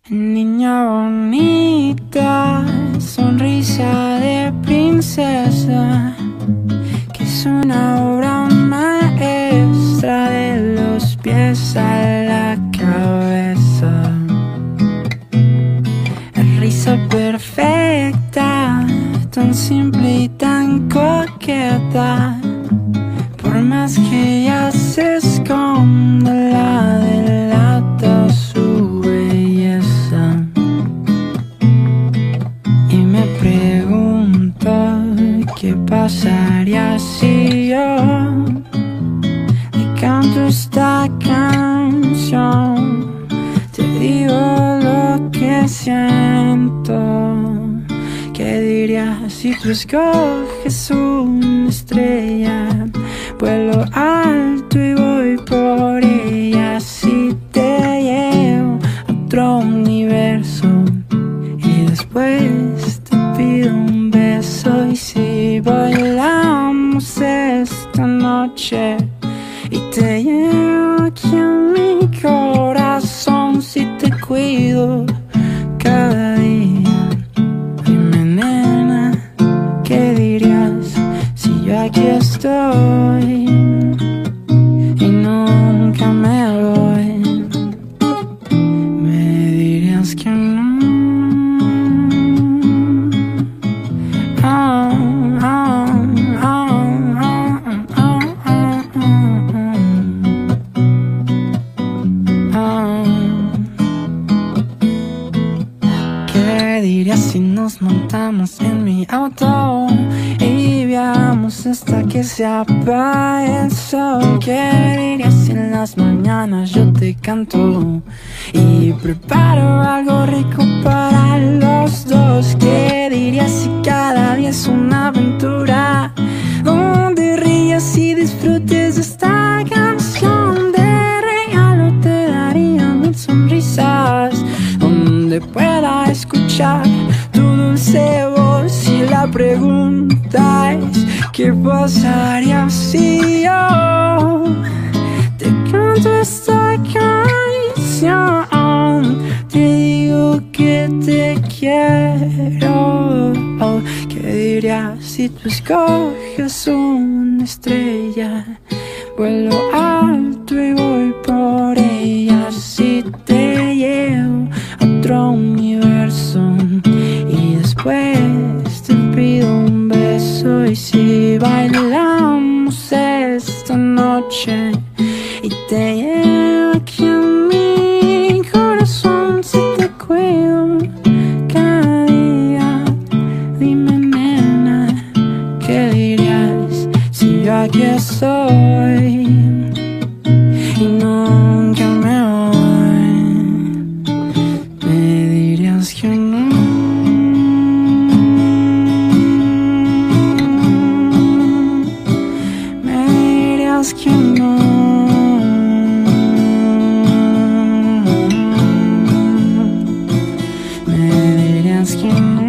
Niña bonita, sonrisa de princesa, que es una obra maestra de los pies a la cabeza. Risa perfecta, tan simple y tan coqueta, por más que ella se esconda, la delata su belleza. Y me pregunto qué pasaría si yo le canto esta canción, te digo lo que siento. ¿Qué dirías si tú escoges una estrella? Vuelo alto y voy por ella. Si te llevo a otro universo y después te pido un beso. Y si bailamos esta noche y te llevo aquí en mi corazón, si te cuido cada día. Dime, nena, ¿qué dirías si yo aquí estoy y nunca me voy? Me dirías que no. ¿Qué dirías si nos montamos en mi auto y viajamos hasta que se apague el sol? ¿Qué dirías si en las mañanas yo te canto y preparo algo rico para los dos? ¿Qué dirías si cada día es una aventura donde rías y disfrutes de esta canción? De regalo te daría 1000 sonrisas, donde pueda escuchar tu dulce voz. Y la pregunta es, ¿qué pasaría si yo te canto esta canción? Te digo que te quiero. ¿Qué dirías si tú escoges una estrella? Vuelo alto y voy por ella. Si te llevo a otro universo y después te pido un beso. Y si bailamos esta noche y te llevo aquí en mi corazón, si te cuido cada día. Dime, nena, ¿qué dirías si yo aquí estoy y nunca me voy? Me dirías que no. Me dirías que no. Me dirías que no.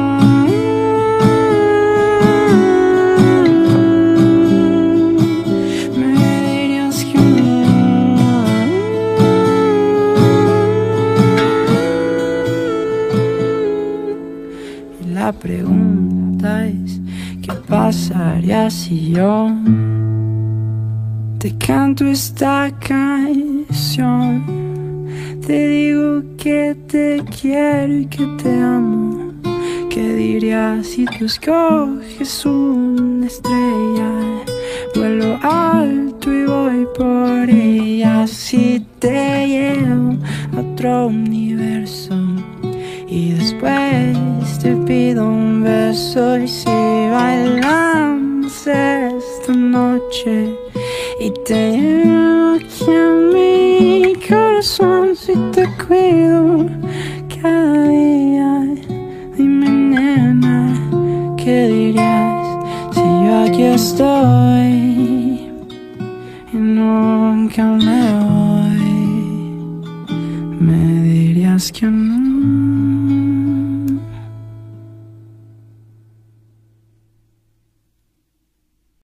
La pregunta es, ¿qué pasaría si yo te canto esta canción? Te digo que te quiero y que te amo. ¿Qué dirías si tú escoges una estrella? Vuelo alto y voy por ella. Si te llevo a otro universo y después te pido un beso. Y si bailamos esta noche y te llevo aquí en mi corazón, si te cuido cada día. Dime, nena, ¿qué dirías si yo aquí estoy y nunca me voy? Me dirías que no.